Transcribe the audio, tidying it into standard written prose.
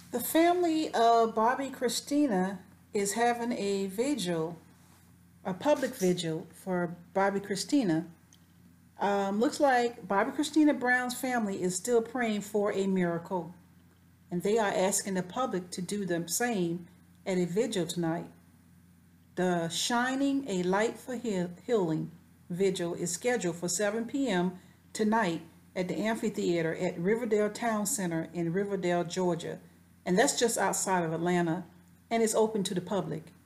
The family of Bobbi Kristina is having a vigil, a public vigil for Bobbi Kristina. Looks like Bobbi Kristina Brown's family is still praying for a miracle, and they are asking the public to do the same at a vigil tonight. The Shining a Light for Healing vigil is scheduled for 7 p.m. tonight at the Amphitheater at Riverdale Town Center in Riverdale, Georgia. And that's just outside of Atlanta, and it's open to the public.